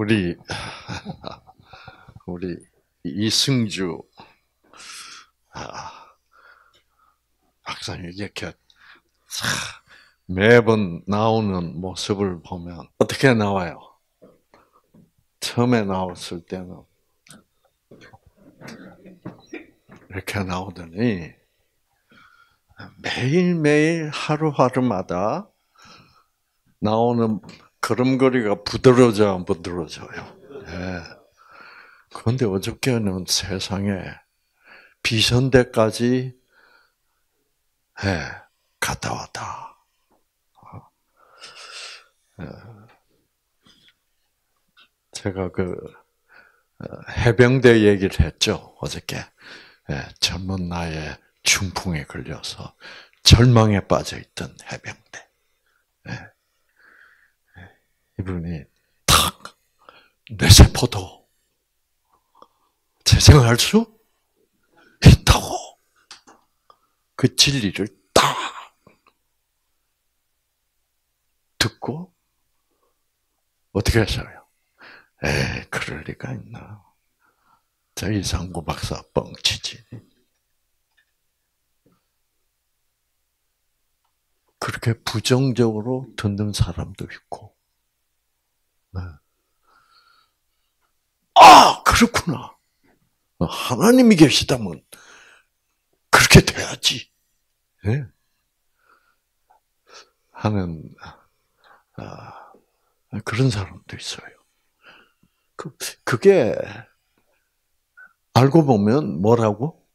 우리 우리 이승주 박사님 이렇게 매번 나오는 모습을 보면 어떻게 나와요? 처음에 나왔을 때는 이렇게 나오더니 매일매일 하루하루마다 나오는 걸음걸이가 부드러워져 안 부드러워져요. 예. 그런데 어저께는 세상에 비선대까지 갔다 왔다. 제가 해병대 얘기를 했죠, 어저께. 젊은 나이에 중풍에 걸려서 절망에 빠져 있던 해병대. 이분이 탁 뇌세포도 재생할 수 있다고 그 진리를 딱 듣고 어떻게 했어요? 그럴 리가 있나? 저 이상구 박사 뻥치지. 그렇게 부정적으로 듣는 사람도 있고, 그렇구나. 하나님이 계시다면 그렇게 돼야지. 하는 그런 사람도 있어요. 그게 알고 보면 뭐라고?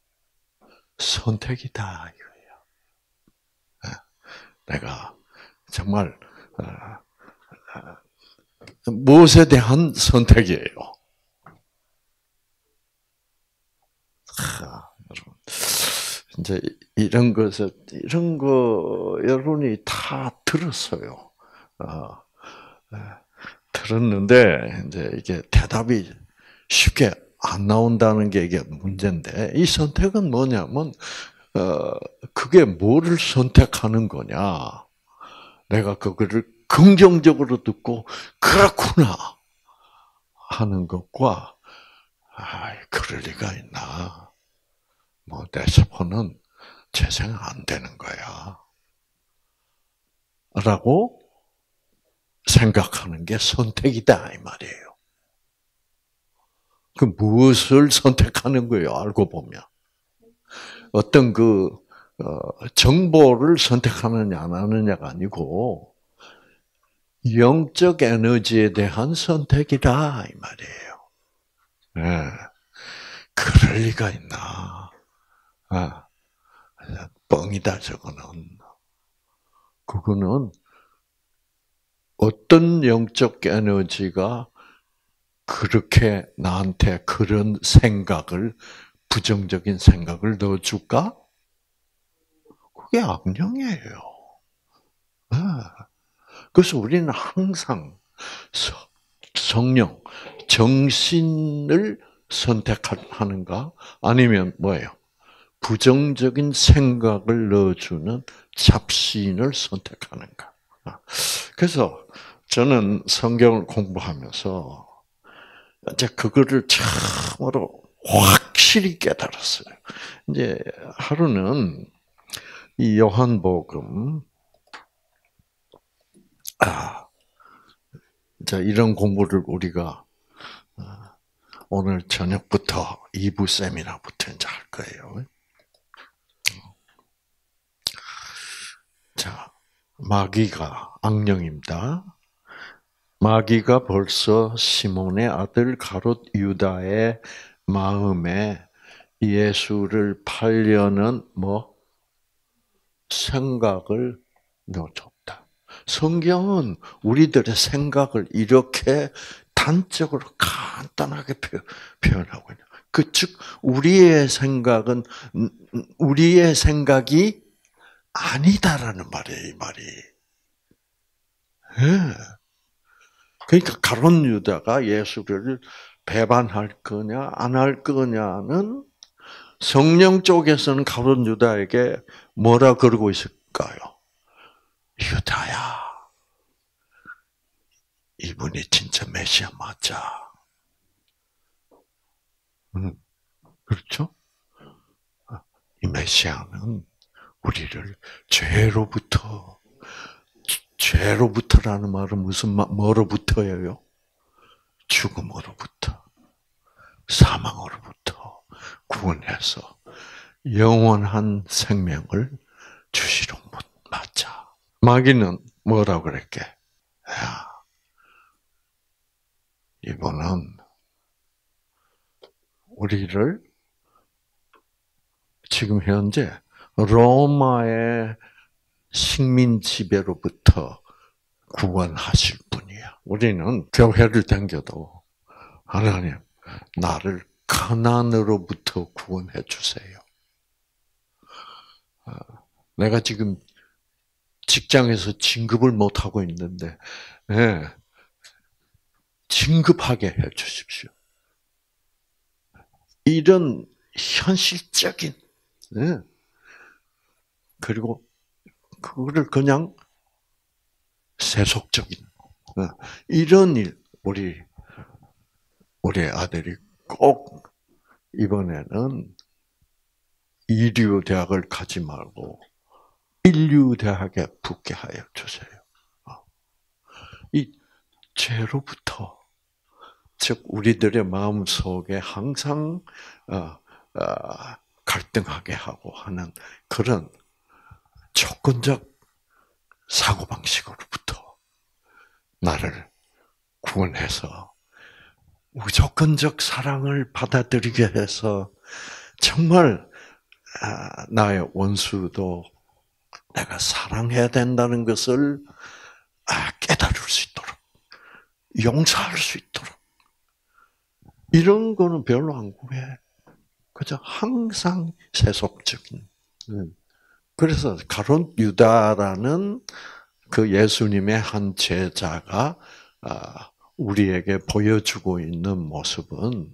선택이다 이거예요. 내가 정말 무엇에 대한 선택이에요. 여러분, 이제 이런 거 여러분이 다 들었어요. 들었는데 이제 이게 대답이 쉽게 안 나온다는 게 이게 문제인데, 이 선택은 뭐냐면 그게 뭐를 선택하는 거냐. 내가 그거를 긍정적으로 듣고 그렇구나 하는 것과 그럴 리가 있나. 뇌세포는 재생 안 되는 거야. 라고 생각하는 게 선택이다 이 말이에요. 그 무엇을 선택하는 거예요? 알고 보면 어떤 정보를 선택하느냐 안 하느냐가 아니고 영적 에너지에 대한 선택이다 이 말이에요. 그럴 리가 있나? 뻥이다 저거는. 그거는 어떤 영적 에너지가 그렇게 나한테 그런 생각을, 부정적인 생각을 넣어줄까? 그게 악령이에요. 그래서 우리는 항상 성령, 정신을 선택하는가? 아니면 뭐예요? 부정적인 생각을 넣어주는 잡신을 선택하는가? 그래서 저는 성경을 공부하면서 이제 그거를 참으로 확실히 깨달았어요. 이제 하루는 이 요한복음, 자, 이런 공부를 우리가 오늘 저녁부터 2부 세미나부터 이제 할 거예요. 자, 마귀가 악령입니다. 마귀가 벌써 시몬의 아들 가롯 유다의 마음에 예수를 팔려는 생각을 넣어줬다. 성경은 우리들의 생각을 이렇게 단적으로 간단하게 표현하고 있는. 즉 우리의 생각은 우리의 생각이 아니다라는 말이에요, 이 말이. 그러니까 가롯 유다가 예수를 배반할 거냐 안 할 거냐는 성령 쪽에서는 가롯 유다에게 뭐라 그러고 있을까요? 유다야, 이분이 진짜 메시아 맞아. 그렇죠? 이 메시아는 우리를 죄로부터라는 말은 뭐로부터예요? 죽음으로부터, 사망으로부터 구원해서 영원한 생명을 주시러 맞자. 마귀는 뭐라고 그랬게? 야, 이분은 우리를 지금 현재 로마의 식민 지배로부터 구원하실 분이야. 우리는 교회를 다녀도 하나님, 나를 가난으로부터 구원해 주세요. 내가 지금 직장에서 진급을 못 하고 있는데, 네, 진급하게 해 주십시오. 이런 현실적인, 네, 그리고 그거를 그냥 세속적인 이런 일, 우리 아들이 꼭 이번에는 이류 대학을 가지 말고 인류 대학에 붙게 하여 주세요. 이 죄로부터, 즉 우리들의 마음 속에 항상 갈등하게 하고 하는 그런 조건적 사고 방식으로부터 나를 구원해서 무조건적 사랑을 받아들이게 해서 정말 나의 원수도 내가 사랑해야 된다는 것을 깨달을 수 있도록, 용서할 수 있도록. 이런 거는 별로 안 구해. 그저 항상 세속적인. 그래서 가룟 유다라는 그 예수님의 한 제자가 우리에게 보여주고 있는 모습은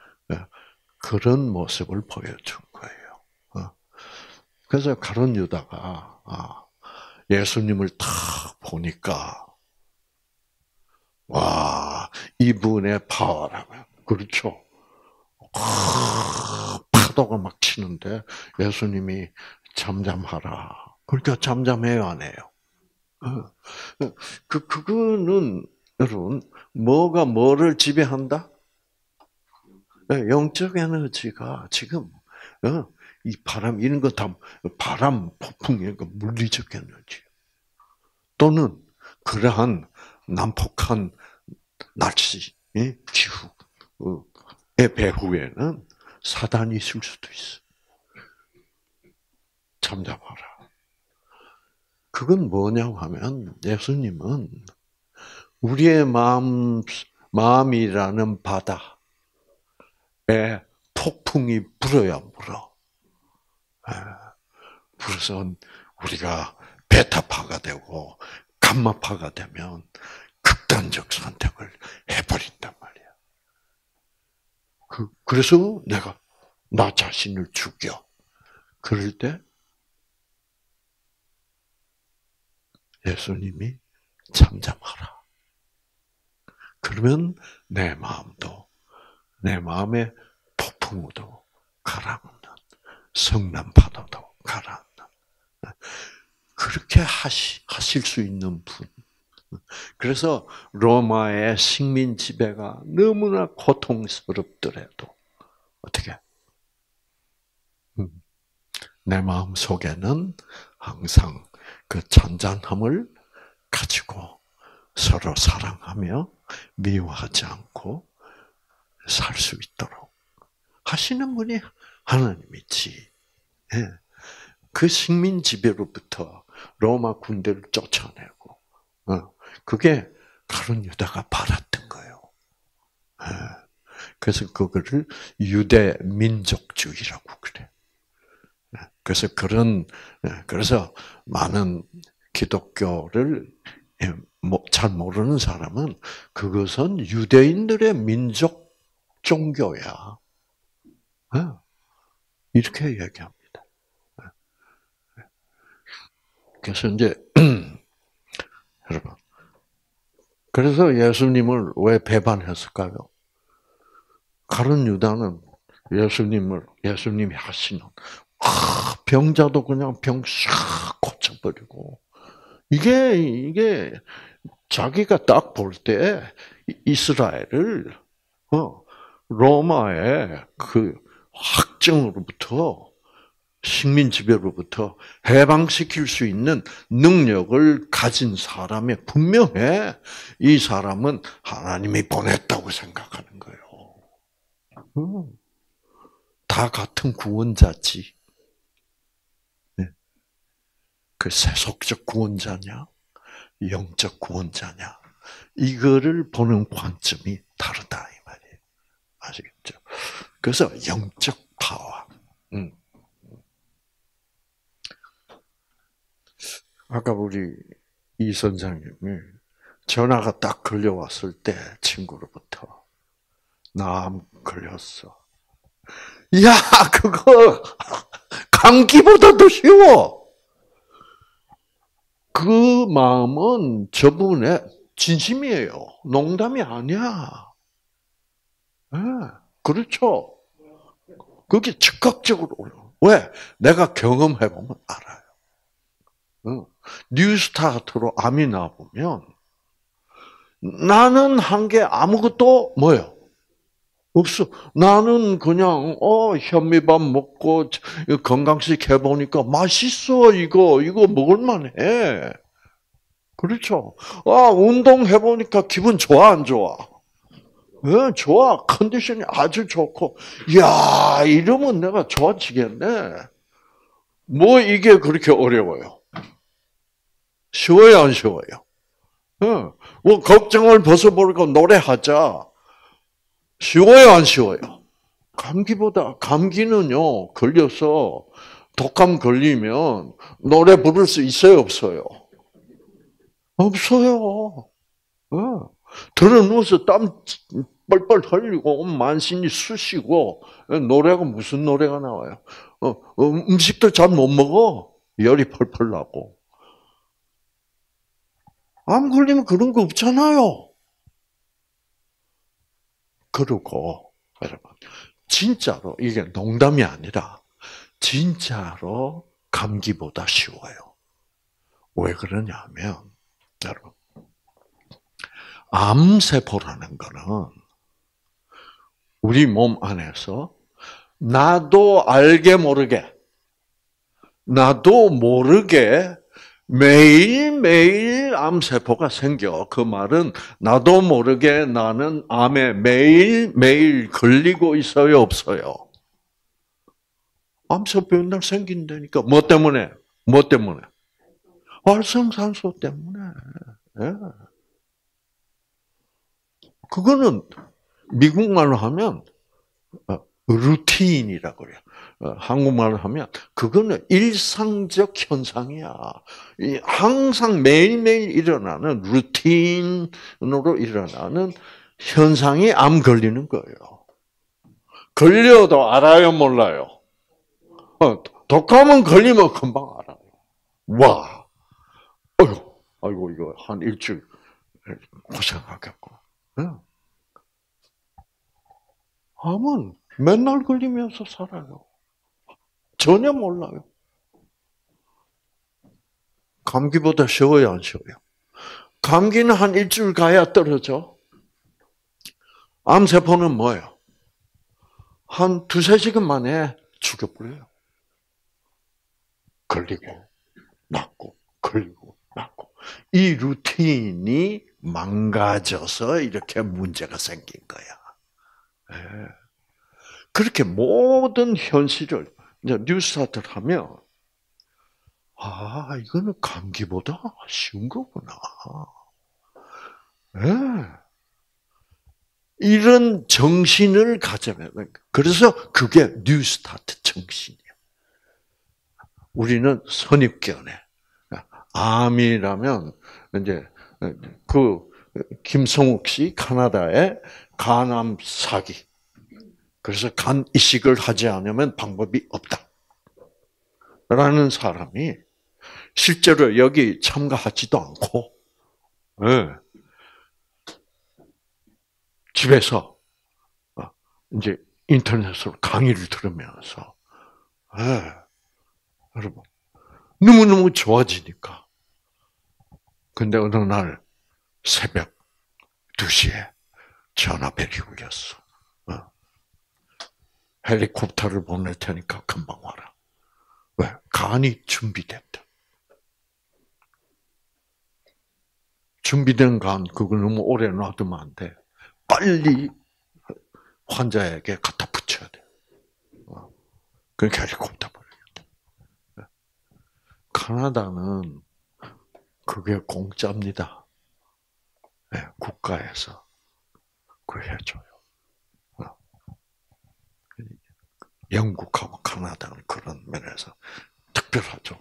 그런 모습을 보여준 거예요. 그래서 가룟 유다가 예수님을 딱 보니까 와, 이분의 파워라면 그렇죠. 파도가 막 치는데 예수님이 잠잠하라. 그러니까 잠잠해요, 안 해요? 그거는 여러분 뭐가 뭐를 지배한다? 영적 에너지가 지금 이 바람 이런 거 다 바람 폭풍이 물리적 에너지 또는 그러한 난폭한 날씨 기후의 배후에는 사단이 있을 수도 있어. 잠잠하라. 그건 뭐냐고 하면 예수님은 우리의 마음이라는 바다에 폭풍이 불어야 불어. 불어서 우리가 베타파가 되고 감마파가 되면 극단적 선택을 해버린단 말이야. 그래서 내가 나 자신을 죽여. 그럴 때 예수님이 잠잠하라. 그러면 내 마음의 폭풍우도 가라앉는, 성난 파도도 가라앉는. 그렇게 하실 수 있는 분. 그래서 로마의 식민 지배가 너무나 고통스럽더라도 어떻게? 내 마음 속에는 항상 그 잔잔함을 가지고 서로 사랑하며 미워하지 않고 살 수 있도록 하시는 분이 하나님이지. 그 식민 지배로부터 로마 군대를 쫓아내고, 그게 가룟 유다가 받았던 거예요. 그래서 그거를 유대 민족주의라고 그래. 그래서 많은 기독교를 잘 모르는 사람은 그것은 유대인들의 민족 종교야. 이렇게 얘기합니다. 그래서 이제 여러분 그래서 예수님을 왜 배반했을까요? 가룟 유다는 예수님이 하시는 병자도 그냥 병 싹 고쳐버리고 이게 자기가 딱 볼 때 이스라엘을 로마의 그 확정으로부터 식민 지배로부터 해방시킬 수 있는 능력을 가진 사람이 분명해. 이 사람은 하나님이 보냈다고 생각하는 거예요. 다 같은 구원자지. 그 세속적 구원자냐, 영적 구원자냐, 이거를 보는 관점이 다르다 이 말이에요. 아시겠죠? 그래서 영적 파워. 아까 우리 이 선생님이 전화가 딱 걸려왔을 때 친구로부터 나 걸렸어. 야, 그거 감기보다 더 쉬워. 그 마음은 저분의 진심이에요. 농담이 아니야. 네, 그렇죠. 그게 즉각적으로 올라요. 왜? 내가 경험해보면 알아요. 뉴스타트로 암이 나보면 나는 한 게 아무것도 뭐예요? 없어. 나는 그냥 현미밥 먹고 건강식 해보니까 맛있어. 이거 먹을만해. 그렇죠. 운동해보니까 기분 좋아 안 좋아? 네, 좋아. 컨디션이 아주 좋고. 야, 이러면 내가 좋아지겠네. 뭐 이게 그렇게 어려워요? 쉬워요, 안 쉬워요? 뭐 걱정을 벗어버리고 노래하자. 쉬워요, 안 쉬워요? 감기는요, 걸려서 독감 걸리면 노래 부를 수 있어요, 없어요? 없어요. 들어누워서 땀 뻘뻘 흘리고 만신이 쑤시고 노래가 무슨 노래가 나와요? 음식도 잘 못 먹어. 열이 펄펄 나고. 암 걸리면 그런 거 없잖아요. 그러고 여러분 진짜로 이게 농담이 아니라 진짜로 감기보다 쉬워요. 왜 그러냐면 여러분 암세포라는 거는 우리 몸 안에서 나도 모르게 매일매일 암세포가 생겨. 그 말은 나도 모르게 나는 암에 매일매일 걸리고 있어요, 없어요? 암세포 맨날 생긴다니까. 뭐 때문에? 활성산소 때문에. 예. 그거는 미국말로 하면 루틴이라고 그래요. 한국말로 하면 그거는 일상적 현상이야. 항상 매일매일 일어나는 루틴으로 일어나는 현상이 암 걸리는 거예요. 걸려도 알아요, 몰라요? 독감은 걸리면 금방 알아요. 와, 아이고 이거 한 일주일 고생하겠고. 암은 맨날 걸리면서 살아요. 전혀 몰라요. 감기보다 쉬워요, 안 쉬워요? 감기는 한 일주일 가야 떨어져. 암세포는 뭐예요? 한 두세 시간 만에 죽여버려요. 걸리고, 낫고, 걸리고, 낫고. 이 루틴이 망가져서 이렇게 문제가 생긴 거야. 네. 그렇게 모든 현실을 뉴스타트를 하면 이거는 감기보다 쉬운 거구나. 네. 이런 정신을 가져야 돼. 그래서 그게 뉴스타트 정신이야. 우리는 선입견에 암이라면 이제 그 김성욱 씨 카나다의 간암 사기. 그래서 간 이식을 하지 않으면 방법이 없다. 라는 사람이 실제로 여기 참가하지도 않고, 집에서 이제 인터넷으로 강의를 들으면서 여러분 너무너무 좋아지니까. 근데 어느 날 새벽 2시에 전화벨이 울렸어. 헬리콥터를 보낼 테니까 금방 와라. 왜? 간이 준비됐다. 준비된 간, 그거 너무 오래 놔두면 안 돼. 빨리 환자에게 갖다 붙여야 돼. 그러니까 헬리콥터 보내겠다. 캐나다는 그게 공짜입니다. 네, 국가에서 그걸 해줘요. 영국하고 캐나다는 그런 면에서 특별하죠.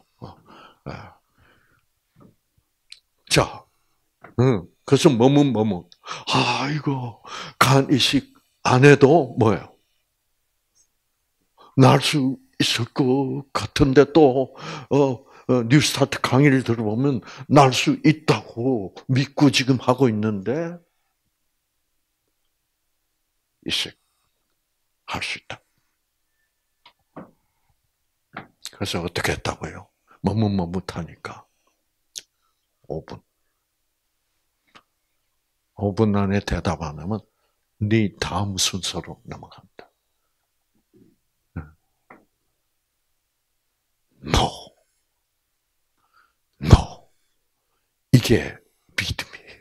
자, 그래서 머뭇. 이거 간 이식 안 해도 뭐예요? 날 수 있을 것 같은데 또 뉴스타트 강의를 들어보면 날 수 있다고 믿고 지금 하고 있는데 이식 할 수 있다. 그래서 어떻게 했다고요? 머뭇하니까 5분. 5분 안에 대답 안 하면 네 다음 순서로 넘어간다. No. 이게 믿음이에요.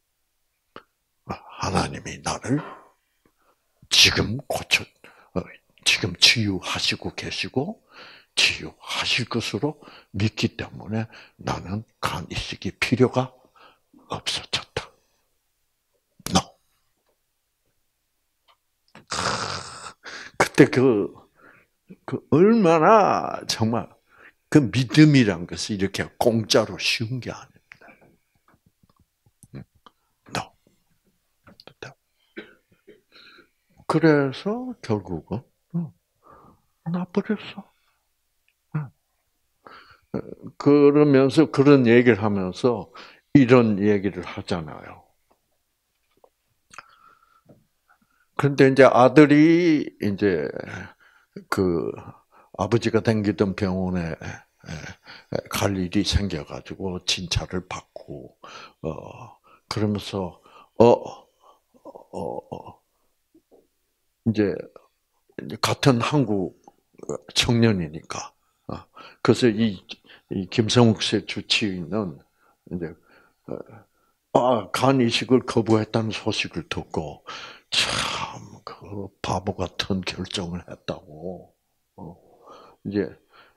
하나님이 나를 지금 지금 치유하시고 계시고 치유하실 것으로 믿기 때문에 나는 간 이식이 필요가 없어졌다. No. 그때 얼마나 정말 그 믿음이란 것이 이렇게 공짜로 쉬운 게 아닙니다. No. 그래서 결국은 나버렸어. 그러면서 그런 얘기를 하면서 이런 얘기를 하잖아요. 그런데 이제 아들이 이제 그 아버지가 다니던 병원에 갈 일이 생겨가지고 진찰을 받고 그러면서 이제 같은 한국 청년이니까 그래서 이 김성욱 씨 주치의는 이제 간 이식을 거부했다는 소식을 듣고 참 그 바보 같은 결정을 했다고 이제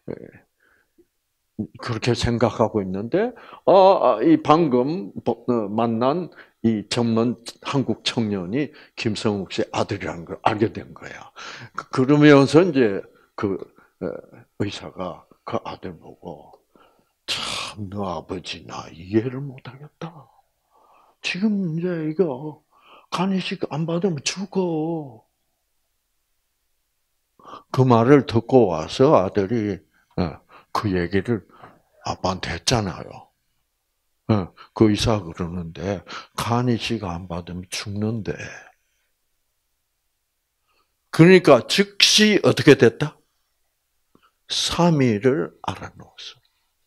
그렇게 생각하고 있는데 이 방금 만난 이 젊은 한국 청년이 김성욱 씨 아들이라는 걸 알게 된 거야. 그러면서 이제 그 의사가 그 아들 보고 참 너 아버지 나 이해를 못하겠다. 지금 이제 이거 간 이식 안 받으면 죽어. 그 말을 듣고 와서 아들이 그 얘기를 아빠한테 했잖아요. 그 의사가 그러는데 간 이식 안 받으면 죽는데. 그러니까 즉시 어떻게 됐다? 3일을 알아놓았어.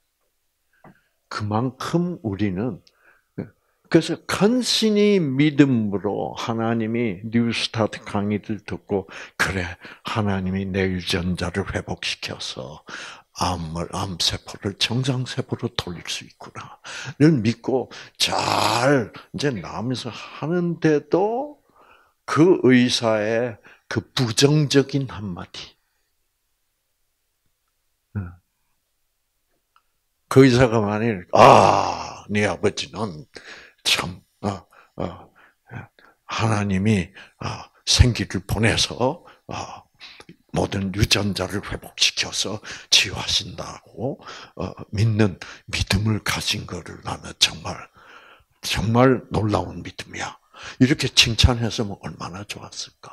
그만큼 우리는 그래서 간신히 믿음으로 하나님이 뉴스타트 강의를 듣고 그래 하나님이 내 유전자를 회복시켜서 암세포를 정상세포로 돌릴 수 있구나를 믿고 잘 이제 나면서 하는데도 그 의사의 그 부정적인 한마디. 그 의사가 만일 네 아버지는 참 하나님이 생기를 보내서 모든 유전자를 회복시켜서 치유하신다고 믿는 믿음을 가진 거를 나는 정말 놀라운 믿음이야. 이렇게 칭찬했으면 얼마나 좋았을까.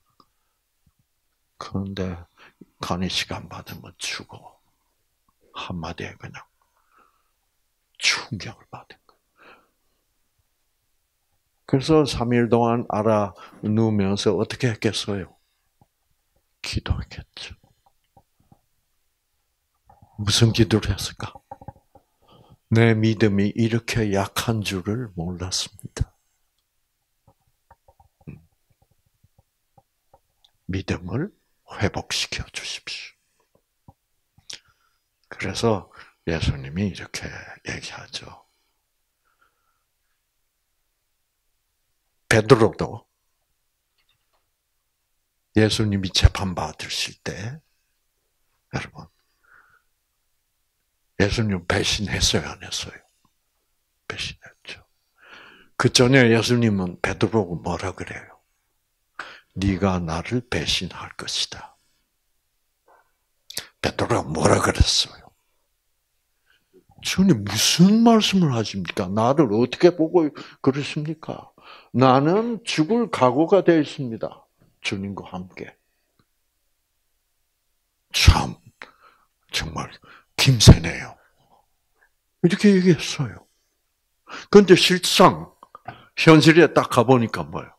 그런데 간이 시간 받으면 죽어. 한마디에 그냥 충격을 받은 거야. 그래서 3일 동안 알아 누우면서 어떻게 했겠어요? 기도했겠죠. 무슨 기도를 했을까? 내 믿음이 이렇게 약한 줄을 몰랐습니다. 믿음을 회복시켜 주십시오. 그래서 예수님이 이렇게 얘기하죠. 베드로도 예수님이 재판받으실 때, 여러분, 예수님 배신했어요, 안 했어요? 배신했죠. 그 전에 예수님은 베드로고 뭐라 그래요? 네가 나를 배신할 것이다. 베드로가 뭐라 그랬어요? 주님 무슨 말씀을 하십니까? 나를 어떻게 보고 그러십니까? 나는 죽을 각오가 되어 있습니다. 주님과 함께. 참 정말 김새네요. 이렇게 얘기했어요. 그런데 실상 현실에 딱 가보니까 뭐예요?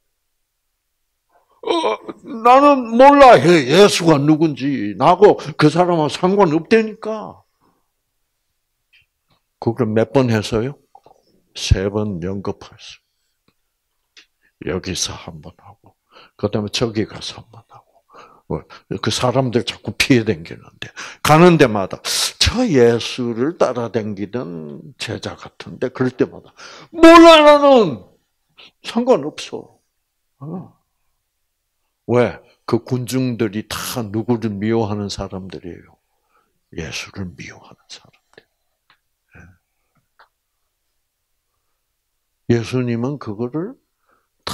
나는 몰라. 예수가 누군지. 나하고 그 사람하고 상관없다니까. 그걸 몇 번 했어요? 3번 연급했어요. 여기서 한 번 하고, 그 다음에 저기 가서 한 번 하고. 그 사람들 자꾸 피해 댕기는데, 가는 데마다 저 예수를 따라댕기던 제자 같은데, 그럴 때마다, 몰라, 나는! 상관없어. 왜? 그 군중들이 다 누구를 미워하는 사람들이에요. 예수를 미워하는 사람들. 예수님은 그거를 다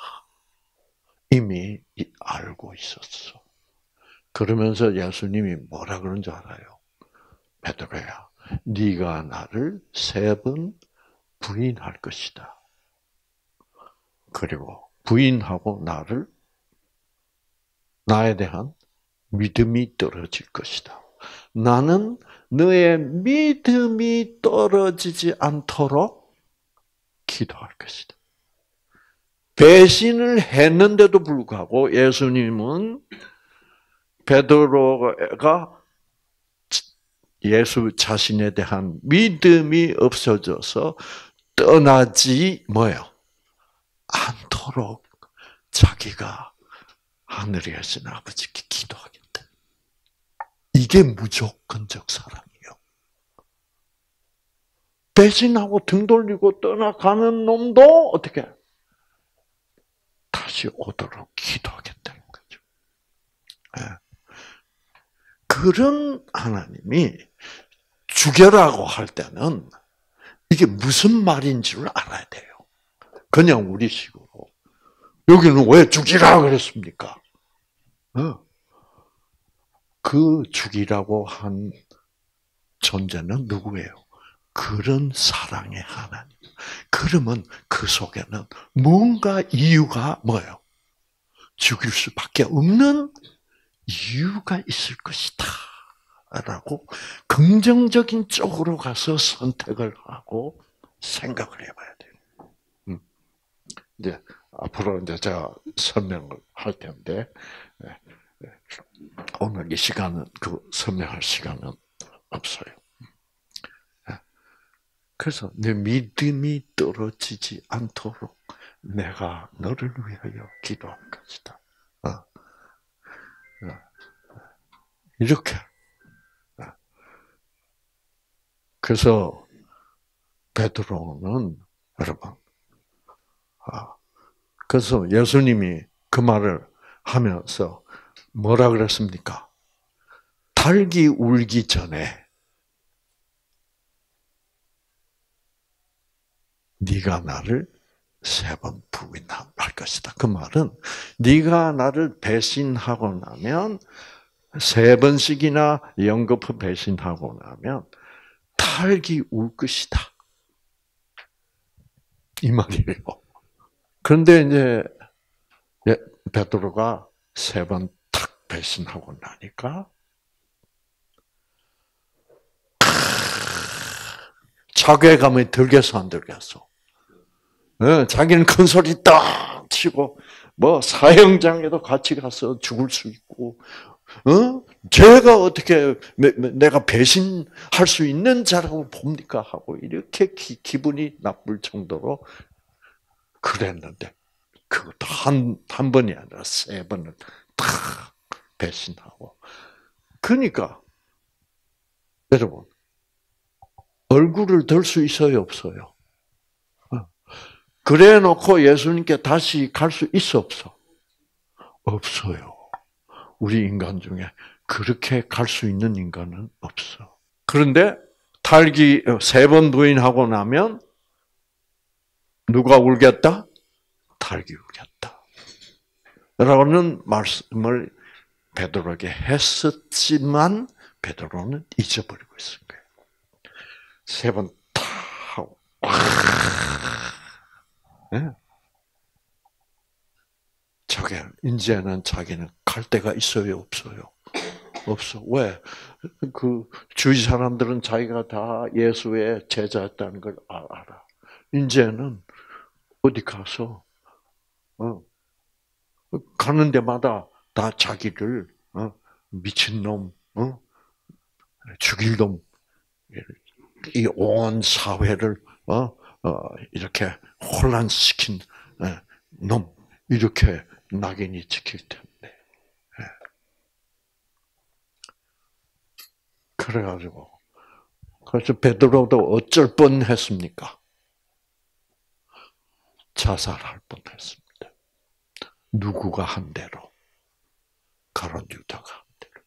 이미 알고 있었어. 그러면서 예수님이 뭐라 그런 줄 알아요? 베드로야, 네가 나를 3번 부인할 것이다. 그리고 부인하고 나에 대한 믿음이 떨어질 것이다. 나는 너의 믿음이 떨어지지 않도록 기도할 것이다. 배신을 했는데도 불구하고 예수님은 베드로가 예수 자신에 대한 믿음이 없어져서 떠나지 않도록 자기가 하늘에 계신 아버지께 기도하겠다. 이게 무조건적 사랑이에요. 배신하고 등 돌리고 떠나가는 놈도 어떻게 다시 오도록 기도하겠다는 거죠. 그런 하나님이 죽여라고 할 때는 이게 무슨 말인지를 알아야 돼요. 그냥 우리식으로. 여기는 왜 죽이라 그랬습니까? 그 죽이라고 한 존재는 누구예요? 그런 사랑의 하나님. 그러면 그 속에는 뭔가 이유가 뭐예요? 죽일 수밖에 없는 이유가 있을 것이다. 라고 긍정적인 쪽으로 가서 선택을 하고 생각을 해봐야 돼요. 이제 앞으로 이제 제가 설명을 할 텐데 오늘 이 시간은 그 설명할 시간은 없어요. 그래서 내 믿음이 떨어지지 않도록 내가 너를 위하여 기도할 것이다. 이렇게. 그래서 베드로는 여러분, 그래서 예수님이 그 말을 하면서 뭐라 그랬습니까? 닭이 울기 전에 네가 나를 3번 부인할 것이다. 그 말은 네가 나를 배신하고 나면 3번씩이나 연거푸 배신하고 나면 닭이 울 것이다. 이 말이에요. 그런데 이제 베드로가 3번 탁 배신하고 나니까 자괴감이 들겠어 안 들겠어? 자기는 큰 소리 딱 치고 뭐 사형장에도 같이 가서 죽을 수 있고, 제가 어떻게 내가 배신할 수 있는 자라고 봅니까 하고 이렇게 기분이 나쁠 정도로 그랬는데 그것도 한 번이 아니라 3번을 다 배신하고. 그러니까 여러분 얼굴을 들 수 있어요, 없어요? 그래 놓고 예수님께 다시 갈 수 있어, 없어? 없어요. 우리 인간 중에 그렇게 갈 수 있는 인간은 없어. 그런데 탈기 3번 부인하고 나면 누가 울겠다? 탈기 울겠다. 라는 말씀을 베드로에게 했었지만 베드로는 잊어버리고 있은 거예요. 3번 탁 하고 네? 이제는 자기는 갈 데가 있어요, 없어요? 없어. 왜? 그 주위 사람들은 자기가 다 예수의 제자였다는 걸 알아. 이제는 어디 가서 가는 데마다 다 자기를 미친놈, 죽일 놈, 이 온 사회를 이렇게 혼란시킨 놈 이렇게 낙인이 찍힐 텐데. 그래가지고 그래서 베드로도 어쩔 뻔했습니까? 자살할 뻔했습니다. 누구가 한 대로? 가룟 유다가 한 대로.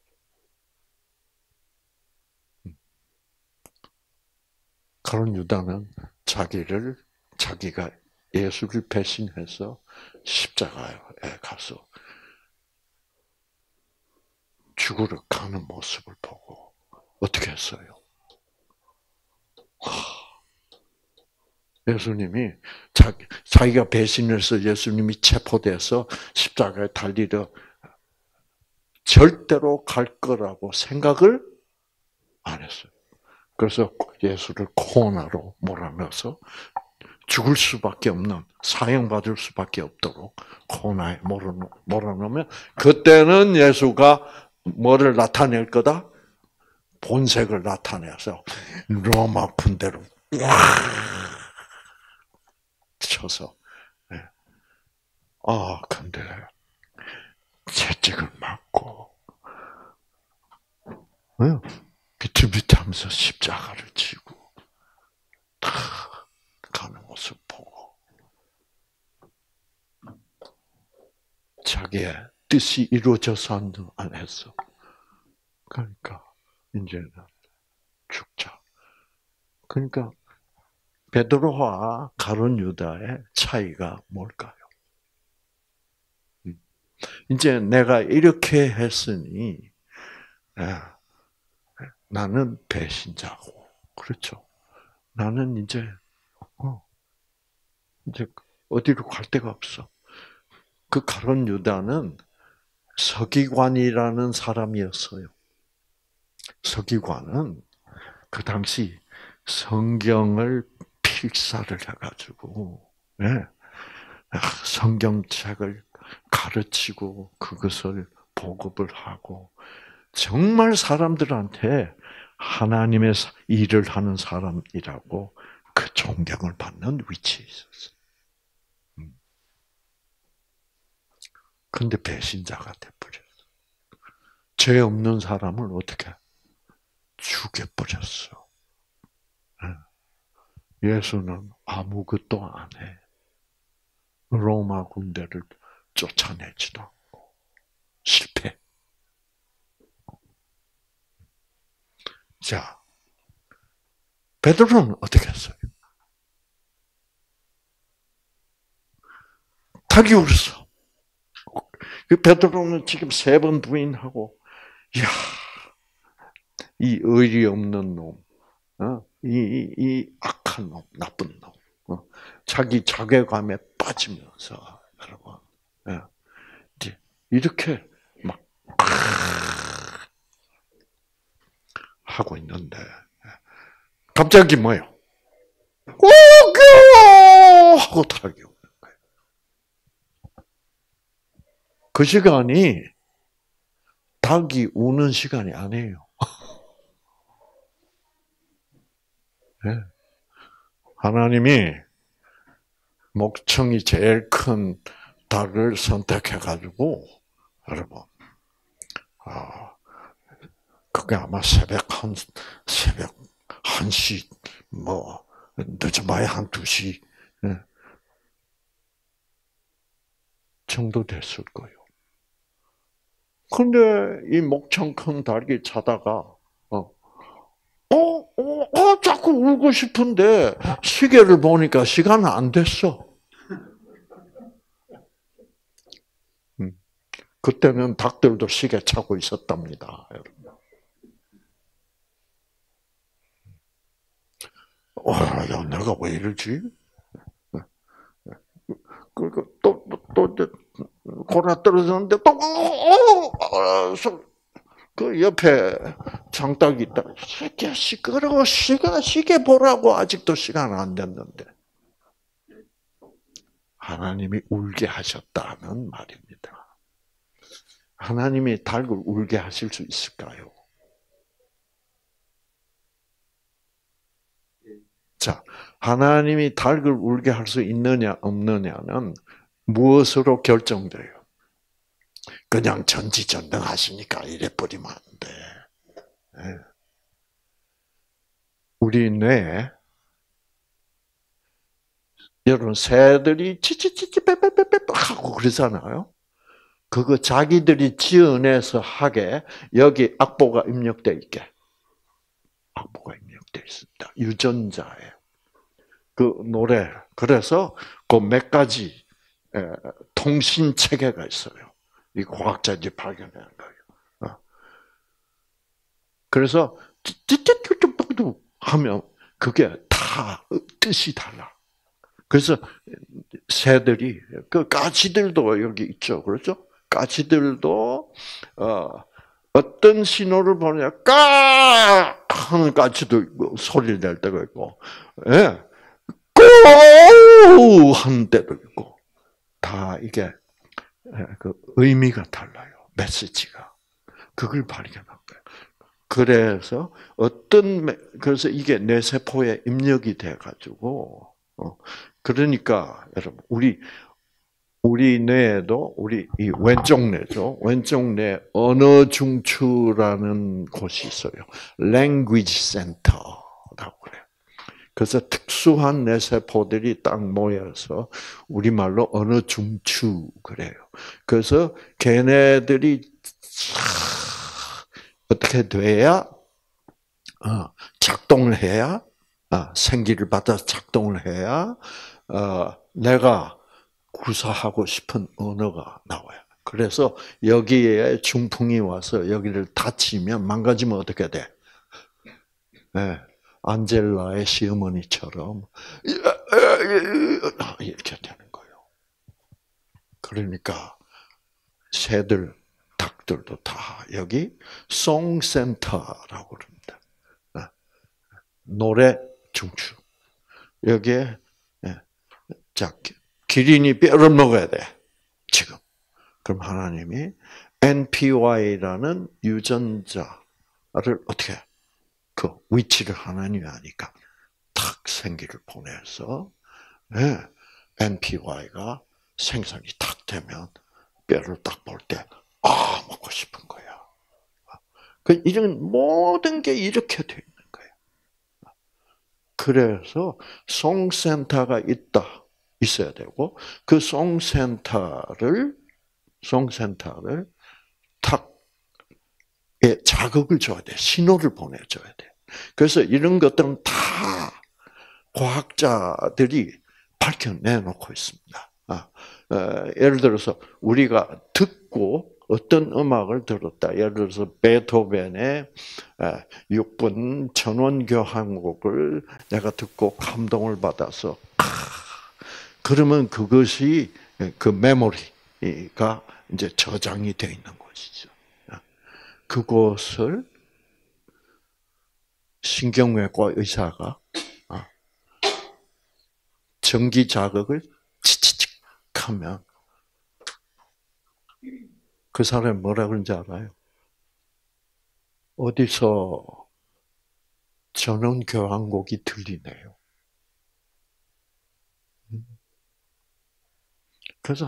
가룟 유다는 자기가 예수를 배신해서 십자가에 가서 죽으러 가는 모습을 보고 어떻게 했어요? 예수님이 자기가 배신해서 예수님이 체포돼서 십자가에 달리러 절대로 갈 거라고 생각을 안 했어요. 그래서 예수를 코너로 몰아넣어서 죽을 수밖에 없는, 사형받을 수밖에 없도록 코너에 몰아넣으면 그때는 예수가 뭐를 나타낼 거다? 본색을 나타내서 로마 군대로 쳐서 근데 채찍을 맞고 비틀비틀하면서 십자가를 지고 다 가는 모습 보고 자기의 뜻이 이루어져서 안 했어. 그러니까 이제는 죽자. 그러니까 베드로와 가룟 유다의 차이가 뭘까요? 이제 내가 이렇게 했으니 나는 배신자고, 그렇죠? 나는 이제 어디로 갈 데가 없어. 그 가룟 유다는 서기관이라는 사람이었어요. 서기관은 그 당시 성경을 필사를 해가지고 성경책을 가르치고 그것을 보급을 하고 정말 사람들한테 하나님의 일을 하는 사람이라고 그 존경을 받는 위치에 있었어요. 그런데 배신자가 돼버렸어. 죄 없는 사람을 어떻게 죽여버렸어. 예수는 아무것도 안 해. 로마 군대를 쫓아내지도 않고 실패. 자, 베드로는 어떻게 했어요? 닭이 울었어. 베드로는 지금 3번 부인하고, 이 의리 없는 놈, 이 악한 놈, 나쁜 놈, 자기 자괴감에 빠지면서 여러분, 이제 이렇게 막 하고 있는데 갑자기 뭐요? 오, 하고 닭이 우는 거예요. 그 시간이 닭이 우는 시간이 아니에요. 네. 하나님이 목청이 제일 큰 닭을 선택해가지고, 여러분, 그게 아마 새벽 1시, 늦어봐야 한 2시, 정도 됐을 거예요. 근데 이 목청 큰 닭이 자다가, 자꾸 울고 싶은데, 시계를 보니까 시간은 안 됐어. 그때는 닭들도 시계 차고 있었답니다, 여러분. 야, 내가 왜 이러지? 그리고 또 골아 떨어졌는데 그 옆에 장닭이 있다. 새끼야, 시끄러워. 시계 보라고. 아직도 시간 안 됐는데. 하나님이 울게 하셨다는 말입니다. 하나님이 닭을 울게 하실 수 있을까요? 자, 하나님이 닭을 울게 할 수 있느냐 없느냐는 무엇으로 결정돼요? 그냥 전지전능하시니까 이래 버리면 안 돼. 우리 뇌에 여러분 새들이 치치치치 빼빼빼빼 하고 그러잖아요. 그거 자기들이 지어내서 하게 여기 악보가 입력돼 있게. 악보가 입력돼 있습니다. 유전자에. 그 노래. 그래서 그 몇 가지 통신 체계가 있어요. 이 과학자들이 발견한 거예요. 그래서 찌찌찌찌찌 하면 그게 다 뜻이 달라. 그래서 새들이 그 까치들도 여기 있죠, 그렇죠? 까치들도 어떤 신호를 보냐, 까 하는 까치도 있고 소리를 낼 때가 있고, 예, 꼬 하는 때도 있고, 다 이게 그 의미가 달라요, 메시지가. 그걸 발견한 거예요. 그래서 이게 뇌 세포에 입력이 돼 가지고. 그러니까 여러분 우리 뇌에도 우리 이 왼쪽 뇌죠. 왼쪽 뇌 언어 중추라는 곳이 있어요. Language Center라고 그래요. 그래서 특수한 뇌 세포들이 딱 모여서 우리말로 언어 중추 그래요. 그래서 걔네들이 어떻게 돼야 작동을 해야 생기를 받아서 작동을 해야 내가 구사하고 싶은 언어가 나와요. 그래서 여기에 중풍이 와서 여기를 다치면 망가지면 어떻게 돼? 네, 안젤라의 시어머니처럼 이렇게 되는 거예요. 그러니까 새들, 닭들도 다 여기 송센터라고 그럽니다. 노래 중추. 여기에 자 기린이 뼈를 먹어야 돼. 지금. 그럼 하나님이 NPY라는 유전자를 어떻게 그 위치를 하나님이 아니까 탁 생기를 보내서 NPY가 생성이 탁 되면 뼈를 딱 볼 때 먹고 싶은 거야. 그 이런 모든 게 이렇게 돼 있는 거예요. 그래서 송센터가 있어야 되고 그 송센터를 탁 자극을 줘야 돼. 신호를 보내줘야 돼. 그래서 이런 것들은 다 과학자들이 밝혀내놓고 있습니다. 예를 들어서 우리가 듣고 어떤 음악을 들었다. 예를 들어서 베토벤의 6분 전원교향곡을 내가 듣고 감동을 받아서 그러면 그것이 그 메모리가 이제 저장이 되어 있는 것이죠. 그것을 신경외과 의사가 전기 자극을 치치칙 하면 그 사람이 뭐라 그런지 알아요? 어디서 전원 교향곡이 들리네요. 그래서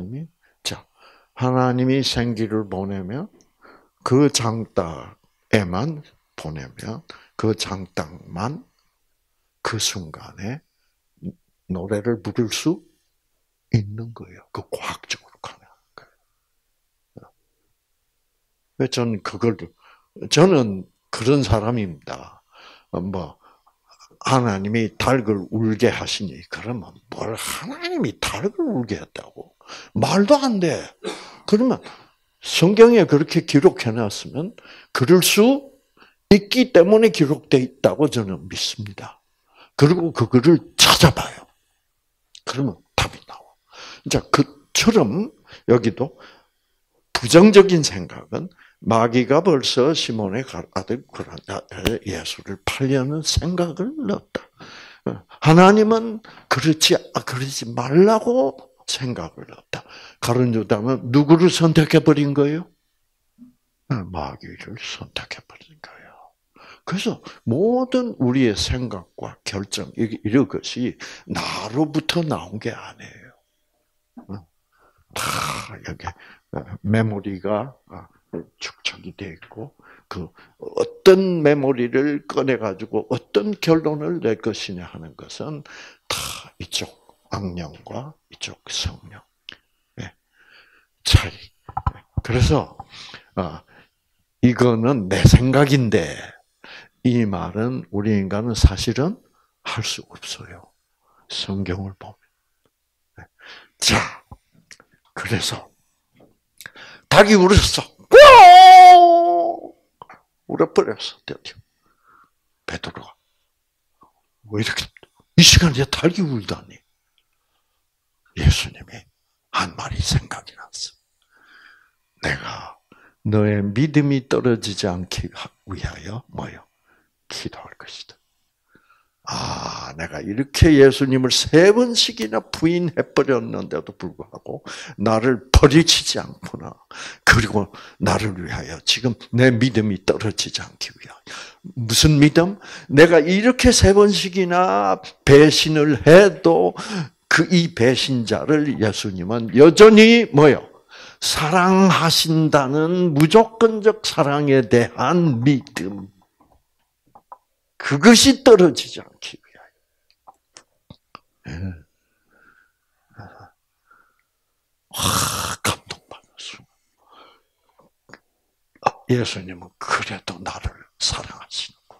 하나님이 생기를 보내면 그 장닭에만 보내면 그 장닭만 그 순간에 노래를 부를 수 있는 거예요. 그 과학적으로 가능한 거예요. 저는 그런 사람입니다. 뭐 하나님이 닭을 울게 하시니 그러면 뭘 하나님이 닭을 울게 했다고 말도 안 돼. 그러면 성경에 그렇게 기록해놨으면 그럴 수 있기 때문에 기록되어 있다고 저는 믿습니다. 그리고 그거를 찾아봐요. 그러면 답이 나와. 자, 그처럼 여기도 부정적인 생각은 마귀가 벌써 시몬의 아들 예수를 팔려는 생각을 넣었다. 하나님은 그러지 말라고 생각을 넣었다. 가룟 유다는 누구를 선택해버린 거예요? 마귀를 선택해버린 거예요. 그래서 모든 우리의 생각과 결정, 이런 것이 나로부터 나온 게 아니에요. 다 여기 메모리가 축적이 되어 있고, 그 어떤 메모리를 꺼내 가지고 어떤 결론을 낼 것이냐 하는 것은 다 이쪽 악령과 이쪽 성령 차이. 그래서 이거는 내 생각인데 이 말은 우리 인간은 사실은 할 수 없어요. 성경을 보면. 자, 그래서 닭이 울었어. 울어버렸어. 드디어. 베드로가. 왜 이렇게 이 시간에 닭이 울다니. 예수님이 한 말이 생각이 났어. 내가 너의 믿음이 떨어지지 않기 위하여 뭐요? 기도할 것이다. 내가 이렇게 예수님을 3번씩이나 부인해버렸는데도 불구하고 나를 버리시지 않구나. 그리고 나를 위하여 지금 내 믿음이 떨어지지 않기 위하여. 무슨 믿음? 내가 이렇게 3번씩이나 배신을 해도 이 배신자를 예수님은 여전히 뭐요? 사랑하신다는 무조건적 사랑에 대한 믿음. 그것이 떨어지지 않기 위하여. 감동받았어. 예수님은 그래도 나를 사랑하시는군.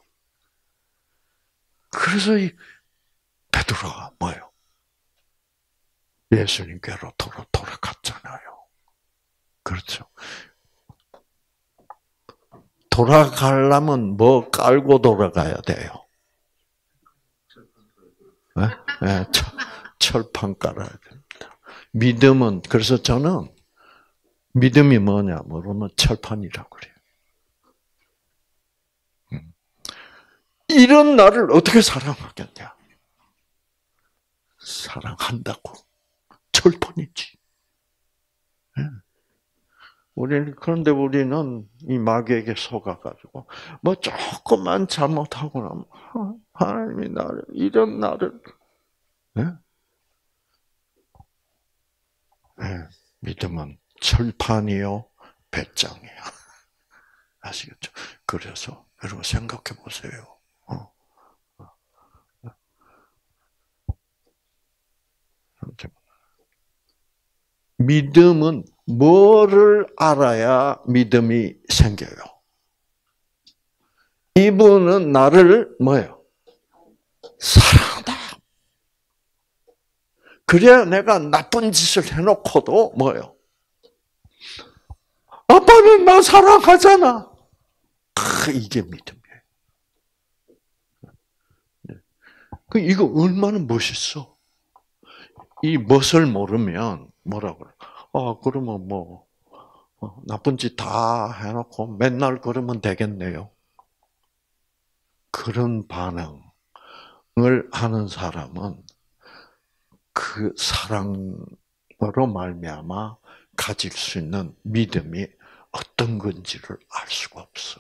그래서 이 베드로가 뭐예요? 예수님께로 돌아갔잖아요. 그렇죠. 돌아가려면 뭐 깔고 돌아가야 돼요? 네? 철판 깔아야 됩니다. 믿음은, 그래서 저는 믿음이 뭐냐, 모르면 철판이라고 그래요. 이런 나를 어떻게 사랑하겠냐? 사랑한다고. 철판이지. 그런데 우리는 이 마귀에게 속아가지고, 뭐 조금만 잘못하고 나면, 하나님이 이런 나를, 믿음은 철판이요, 배짱이야. 아시겠죠? 그래서, 여러분 생각해 보세요. 믿음은 뭐를 알아야 믿음이 생겨요? 이분은 나를 뭐예요? 사랑한다. 그래야 내가 나쁜 짓을 해놓고도 뭐예요? 아빠는 나 사랑하잖아. 이게 믿음이에요. 이거 얼마나 멋있어. 이 멋을 모르면 뭐라고 그래? 그러면 뭐 나쁜 짓 다 해놓고 맨날 그러면 되겠네요. 그런 반응을 하는 사람은 그 사랑으로 말미암아 가질 수 있는 믿음이 어떤 건지를 알 수가 없어.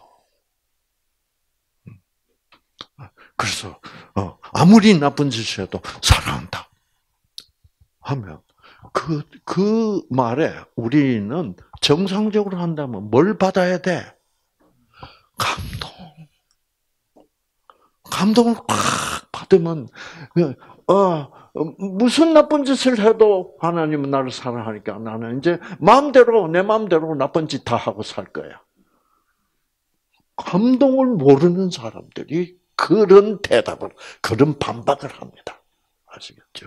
그래서 아무리 나쁜 짓을 해도 사랑한다 하면 그 말에 우리는 정상적으로 한다면 뭘 받아야 돼? 감동을 꽉 받으면 무슨 나쁜 짓을 해도 하나님은 나를 사랑하니까 나는 이제 내 마음대로 나쁜 짓 다 하고 살 거야. 감동을 모르는 사람들이 그런 반박을 합니다. 아시겠죠?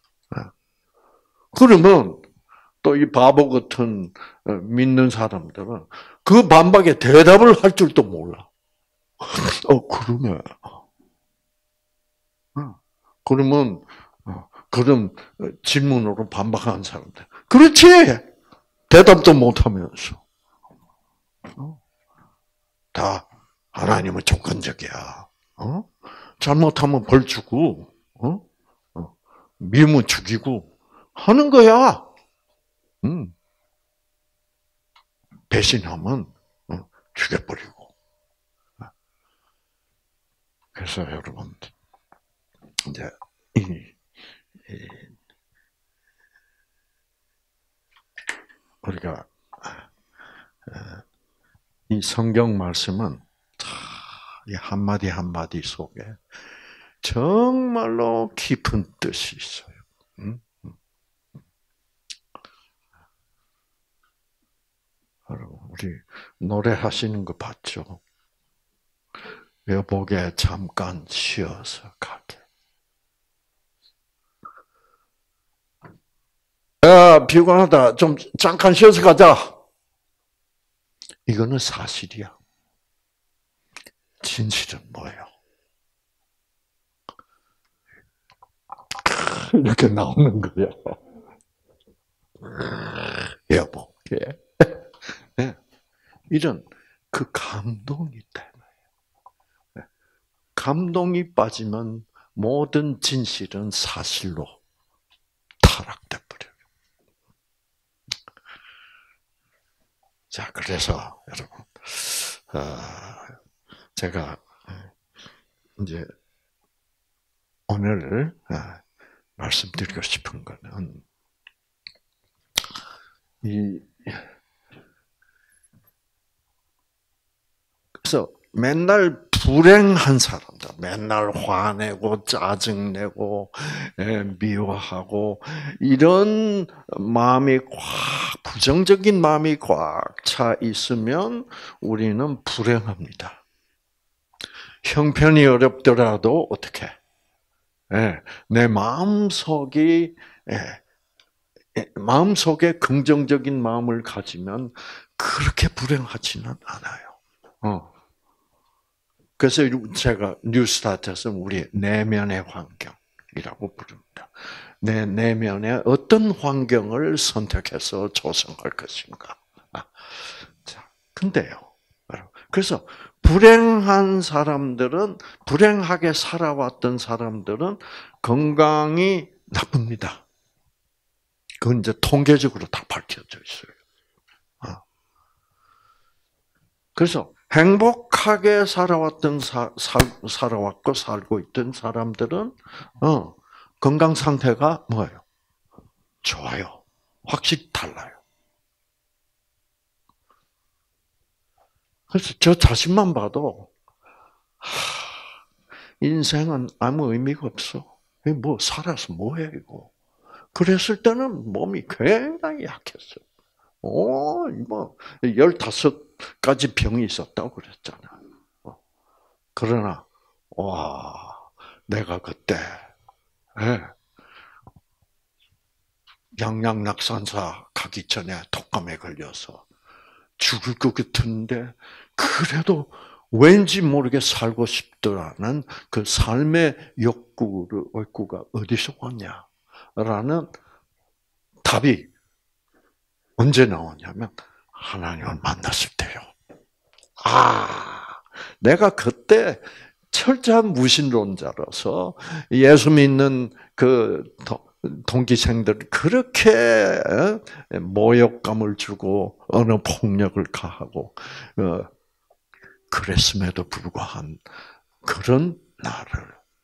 그러면 또 이 바보 같은 믿는 사람들은 그 반박에 대답을 할 줄도 몰라. 그러면 그런 질문으로 반박하는 사람들. 그렇지! 대답도 못하면서. 다 하나님은 조건적이야. 잘못하면 벌 주고, 미우면 죽이고 하는 거야. 배신하면 죽여버리고. 그래서 여러분, 이제 우리가 이 성경 말씀은 이 한마디 한마디 속에 정말로 깊은 뜻이 있어요. 여러분, 우리 노래하시는 거 봤죠? 여보게 잠깐 쉬어서 가게. 야, 피곤하다. 좀 잠깐 쉬어서 가자. 이거는 사실이야. 진실은 뭐예요? 이렇게 나오는 거야. 여보. 예. 이런 그 감동이 때문에. 감동이 빠지면 모든 진실은 사실로 타락돼 버려요. 자, 그래서 여러분, 제가 이제 오늘 말씀드리고 싶은 거는 그래서 맨날 불행한 사람들, 맨날 화내고 짜증내고 미워하고 이런 마음이 부정적인 마음이 꽉 차 있으면 우리는 불행합니다. 형편이 어렵더라도 어떻게? 내 마음속에 긍정적인 마음을 가지면 그렇게 불행하지는 않아요. 그래서 제가 뉴스타트에서 우리 내면의 환경이라고 부릅니다. 내 내면에 어떤 환경을 선택해서 조성할 것인가. 자, 근데요. 그래서 불행하게 살아왔던 사람들은 건강이 나쁩니다. 그건 이제 통계적으로 다 밝혀져 있어요. 그래서 행복하게 살아왔고 살고 있던 사람들은 건강 상태가 뭐예요? 좋아요. 확실히 달라요. 그래서 저 자신만 봐도 인생은 아무 의미가 없어. 뭐 살아서 뭐해 이거. 그랬을 때는 몸이 굉장히 약했어요. 뭐 15가지 병이 있었다고 그랬잖아. 그러나 내가 그때 양양낙산사 가기 전에 독감에 걸려서 죽을 것 같은데 그래도 왠지 모르게 살고 싶더라는 그 삶의 욕구가 어디서 왔냐라는 답이 언제 나오냐면 하나님을 만났을 때요. 내가 그때 철저한 무신론자로서 예수 믿는 그 동기생들 그렇게 모욕감을 주고 언어 폭력을 가하고 그랬음에도 불구한 그런 나를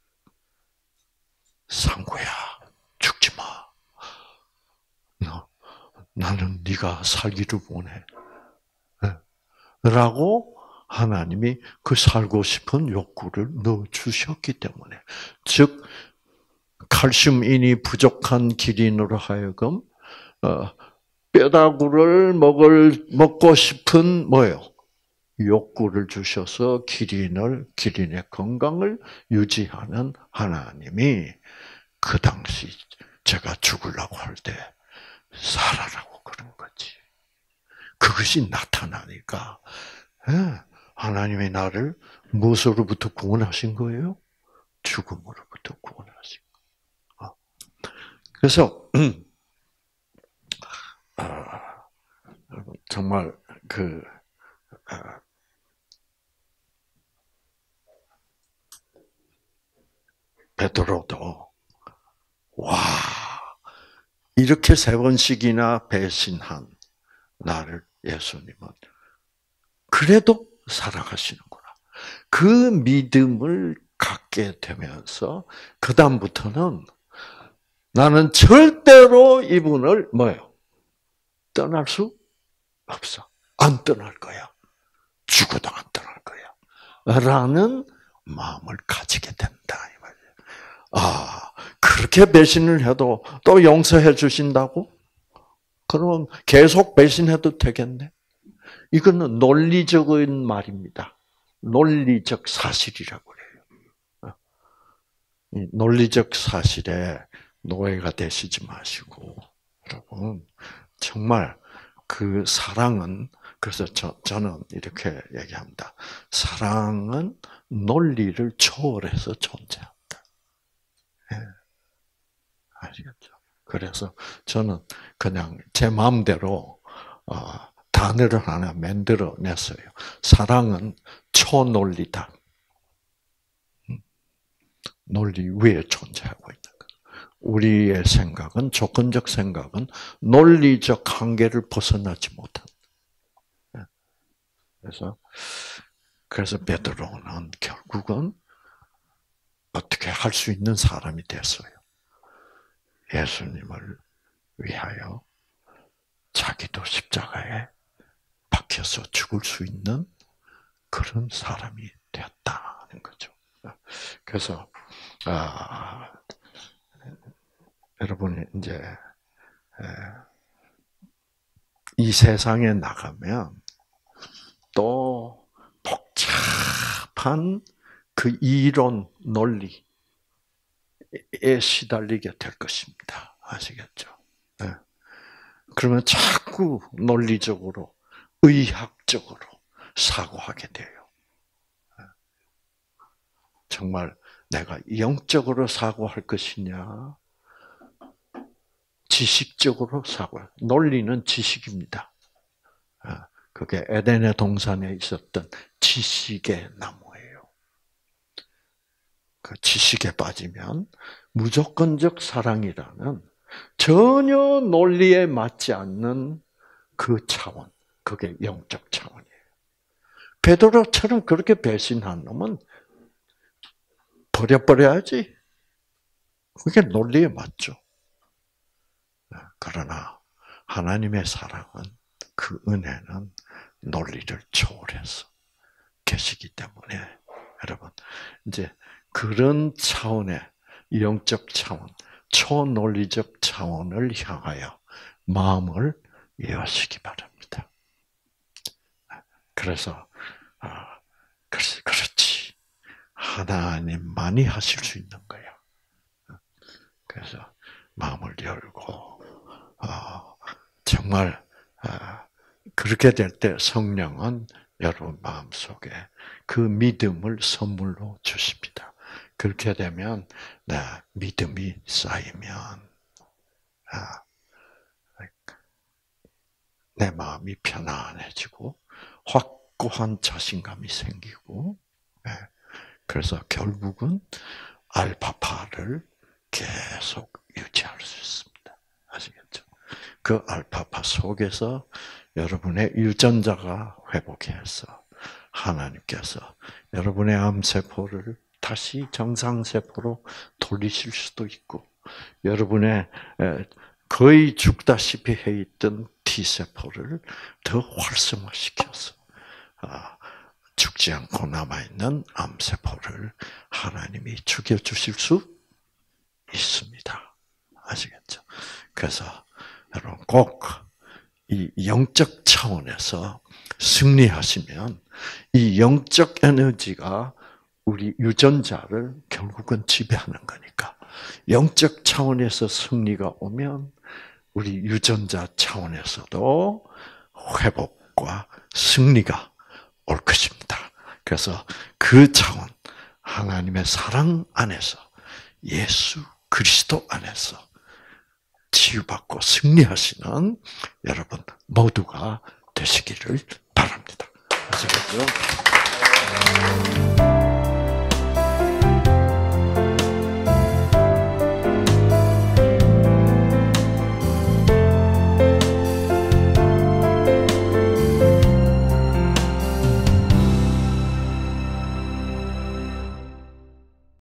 상구야 죽지 마. 나는 네가 살기를 원해. 라고 하나님이 그 살고 싶은 욕구를 넣어 주셨기 때문에, 즉 칼슘인이 부족한 기린으로 하여금 뼈다구를 먹고 싶은 뭐예요? 욕구를 주셔서 기린의 건강을 유지하는 하나님이 그 당시 제가 죽으려고 할 때 살아라고 그런 거지. 그것이 나타나니까 하나님이 나를 무엇으로부터 구원하신 거예요? 죽음으로부터 구원하신 거예요. 그래서 정말 베드로도 와 이렇게 3번씩이나 배신한 나를 예수님은 그래도 사랑하시는구나. 그 믿음을 갖게 되면서 그 다음부터는 나는 절대로 이분을 뭐예요? 떠날 수 없어. 안 떠날 거야. 죽어도 안 떠날 거야. 라는 마음을 가지게 된다. 이 말이에요. 아, 그렇게 배신을 해도 또 용서해 주신다고? 그러면 계속 배신해도 되겠네? 이거는 논리적인 말입니다. 논리적 사실이라고 그래요. 이 논리적 사실에 노예가 되시지 마시고, 여러분, 정말 그 사랑은, 그래서 저는 이렇게 얘기합니다. 사랑은 논리를 초월해서 존재한다. 예. 아시겠죠? 그래서 저는 그냥 제 마음대로 단어를 하나 만들어냈어요. 사랑은 초논리다. 논리 위에 존재하고 있는 것. 우리의 생각은, 조건적 생각은 논리적 한계를 벗어나지 못한다. 그래서 베드로는 결국은 어떻게 할 수 있는 사람이 됐어요. 예수님을 위하여 자기도 십자가에 박혀서 죽을 수 있는 그런 사람이 되었다는 거죠. 그래서 여러분이 이제 이 세상에 나가면 또 복잡한 그 이론 논리에 시달리게 될 것입니다. 아시겠죠? 네. 그러면 자꾸 논리적으로, 의학적으로 사고하게 돼요. 정말 내가 영적으로 사고할 것이냐, 지식적으로 사고할. 논리는 지식입니다. 그게 에덴의 동산에 있었던 지식의 나무예요. 그 지식에 빠지면 무조건적 사랑이라는 전혀 논리에 맞지 않는 그 차원, 그게 영적 차원이에요. 베드로처럼 그렇게 배신한 놈은 버려야지. 그게 논리에 맞죠. 그러나 하나님의 사랑은, 그 은혜는 논리를 초월해서 계시기 때문에 여러분 이제 그런 차원의 영적 차원, 초논리적 차원을 향하여 마음을 여시기 바랍니다. 그래서 그렇지. 하나님만이 하실 수 있는 거야. 그래서 마음을 열고 정말 그렇게 될 때 성령은 여러분 마음속에 그 믿음을 선물로 주십니다. 그렇게 되면 믿음이 쌓이면 내 마음이 편안해지고 확고한 자신감이 생기고 그래서 결국은 알파파를 계속 유지할 수 있습니다. 아시겠죠? 그 알파파 속에서 여러분의 유전자가 회복해서 하나님께서 여러분의 암세포를 다시 정상세포로 돌리실 수도 있고, 여러분의 거의 죽다시피 해 있던 T세포를 더 활성화시켜서 죽지 않고 남아있는 암세포를 하나님이 죽여주실 수 있습니다. 아시겠죠? 그래서 여러분 꼭 이 영적 차원에서 승리하시면 이 영적 에너지가 우리 유전자를 결국은 지배하는 거니까, 영적 차원에서 승리가 오면 우리 유전자 차원에서도 회복과 승리가 올 것입니다. 그래서 그 차원, 하나님의 사랑 안에서, 예수 그리스도 안에서 치유받고 승리하시는 여러분 모두가 되시기를 바랍니다. 아시겠죠?